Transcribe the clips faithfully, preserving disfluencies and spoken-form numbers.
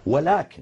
ولكن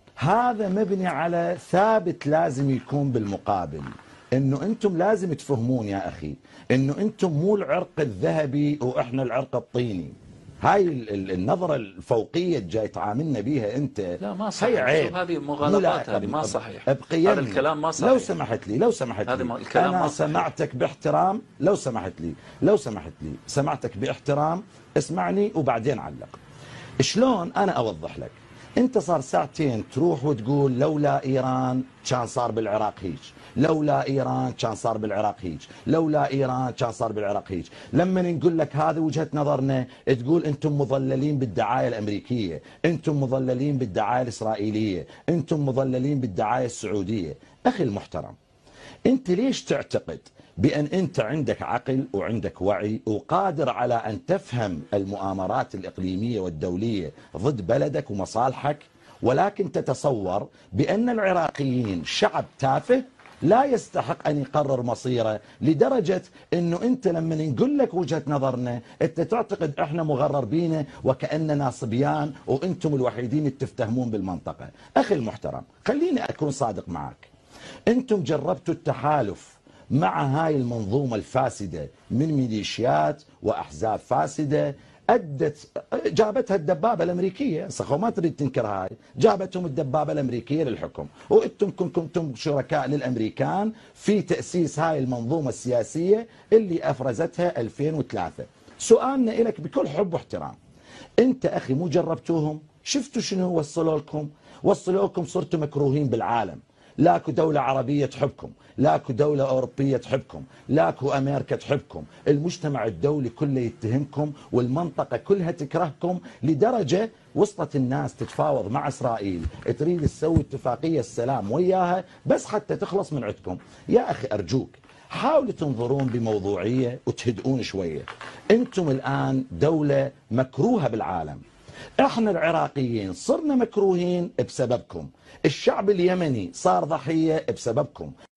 هذا مبني على ثابت لازم يكون بالمقابل، انه انتم لازم تفهمون يا اخي انه انتم مو العرق الذهبي واحنا العرق الطيني. هاي النظرة الفوقية جاي تعاملنا بيها انت. لا ما صحيح. عيب. هذه مغالطات، هذه ما صحيح. ابقي هذا الكلام ما صحيح. لو سمحت لي لو سمحت لي الكلام انا ما صحيح. سمعتك باحترام. لو سمحت لي لو سمحت لي سمعتك باحترام، اسمعني وبعدين علق. شلون انا اوضح لك؟ انت صار ساعتين تروح وتقول لولا ايران كان صار بالعراق هيج، لولا ايران كان صار بالعراق هيج، لولا ايران كان صار بالعراق هيج. لما نقول لك هذه وجهة نظرنا تقول انتم مضللين بالدعاية الامريكية، انتم مضللين بالدعاية الاسرائيلية، انتم مضللين بالدعاية السعودية. اخي المحترم، انت ليش تعتقد بأن أنت عندك عقل وعندك وعي وقادر على أن تفهم المؤامرات الإقليمية والدولية ضد بلدك ومصالحك، ولكن تتصور بأن العراقيين شعب تافه لا يستحق أن يقرر مصيره، لدرجة أنه أنت لما نقول لك وجهة نظرنا أنت تعتقد إحنا مغرر بينا وكأننا صبيان وأنتم الوحيدين اللي تفتهمون بالمنطقة. أخي المحترم، خليني أكون صادق معك. أنتم جربتوا التحالف مع هاي المنظومة الفاسدة من ميليشيات وأحزاب فاسدة أدت جابتها الدبابة الأمريكية. سخو ما تريد تنكر هاي، جابتهم الدبابة الأمريكية للحكم، وأنتم كنتم شركاء للأمريكان في تأسيس هاي المنظومة السياسية اللي أفرزتها ألفين وثلاثة. سؤالنا إليك بكل حب واحترام، أنت أخي مو جربتوهم؟ شفتوا شنو وصلوا لكم؟ وصلوا لكم صرتوا مكروهين بالعالم، لاكو دولة عربية تحبكم، لاكو دولة أوروبية تحبكم، لاكو أمريكا تحبكم، المجتمع الدولي كله يتهمكم والمنطقة كلها تكرهكم، لدرجة وصلت الناس تتفاوض مع إسرائيل تريد تسوي اتفاقية السلام وياها بس حتى تخلص من عندكم. يا أخي أرجوك حاولوا تنظرون بموضوعية وتهدئون شوية. أنتم الآن دولة مكروهة بالعالم، احنا العراقيين صرنا مكروهين بسببكم، الشعب اليمني صار ضحية بسببكم.